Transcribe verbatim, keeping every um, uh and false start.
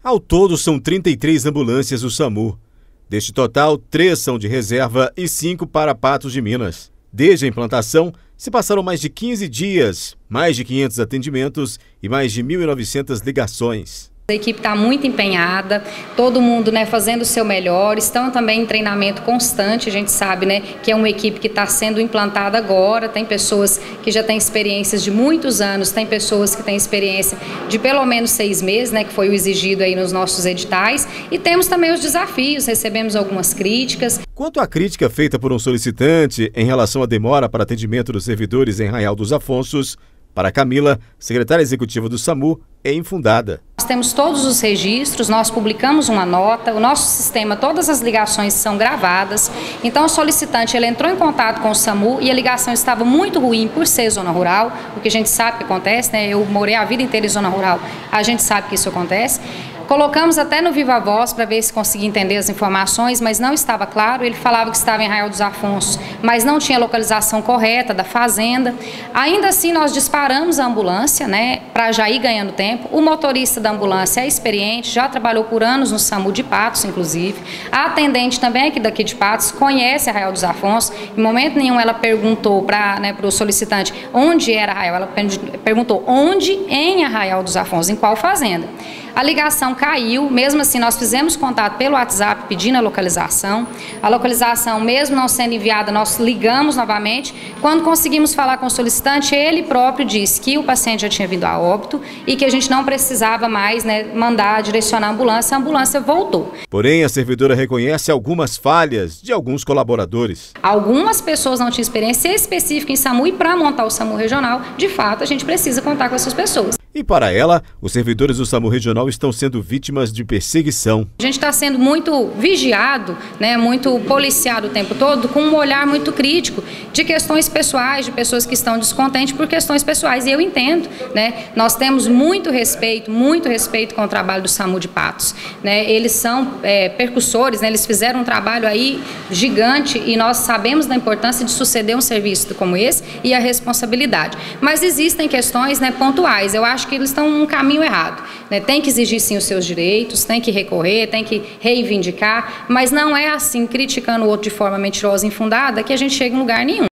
Ao todo, são trinta e três ambulâncias do SAMU. Deste total, três são de reserva e cinco para Patos de Minas. Desde a implantação, se passaram mais de quinze dias, mais de quinhentos atendimentos e mais de mil e novecentas ligações. A equipe está muito empenhada, todo mundo, né, fazendo o seu melhor, estão também em treinamento constante. A gente sabe, né, que é uma equipe que está sendo implantada agora, tem pessoas que já têm experiências de muitos anos, tem pessoas que têm experiência de pelo menos seis meses, né, que foi o exigido aí nos nossos editais, e temos também os desafios, recebemos algumas críticas. Quanto à crítica feita por um solicitante em relação à demora para atendimento dos servidores em Arraial dos Afonsos, para Camila, secretária executiva do SAMU, é infundada. Nós temos todos os registros, nós publicamos uma nota, o nosso sistema, todas as ligações são gravadas. Então o solicitante ele entrou em contato com o SAMU e a ligação estava muito ruim por ser zona rural, o que a gente sabe que acontece, né? Eu morei a vida inteira em zona rural, a gente sabe que isso acontece. Colocamos até no Viva Voz para ver se conseguia entender as informações, mas não estava claro. Ele falava que estava em Arraial dos Afonsos, mas não tinha localização correta da fazenda. Ainda assim, nós disparamos a ambulância, né, para já ir ganhando tempo. O motorista da ambulância é experiente, já trabalhou por anos no SAMU de Patos, inclusive. A atendente também aqui daqui de Patos conhece Arraial dos Afonsos. Em momento nenhum ela perguntou para, né, para o solicitante onde era Arraial. Ela perguntou onde em Arraial dos Afonsos, em qual fazenda. A ligação caiu, mesmo assim nós fizemos contato pelo WhatsApp pedindo a localização. A localização, mesmo não sendo enviada, nós ligamos novamente. Quando conseguimos falar com o solicitante, ele próprio disse que o paciente já tinha vindo a óbito e que a gente não precisava mais, né, mandar direcionar a ambulância. A ambulância voltou. Porém, a servidora reconhece algumas falhas de alguns colaboradores. Algumas pessoas não tinham experiência específica em SAMU e para montar o SAMU regional, de fato, a gente precisa contar com essas pessoas. E para ela, os servidores do SAMU regional estão sendo vítimas de perseguição. A gente está sendo muito vigiado, né, muito policiado o tempo todo, com um olhar muito crítico de questões pessoais, de pessoas que estão descontentes por questões pessoais. E eu entendo, né, nós temos muito respeito, muito respeito com o trabalho do SAMU de Patos. Né, eles são é, percussores, né, eles fizeram um trabalho aí gigante e nós sabemos da importância de suceder um serviço como esse e a responsabilidade. Mas existem questões, né, pontuais. Eu acho que eles estão num caminho errado, né? Tem que exigir sim os seus direitos, tem que recorrer, tem que reivindicar, mas não é assim, criticando o outro de forma mentirosa e infundada, que a gente chega em lugar nenhum.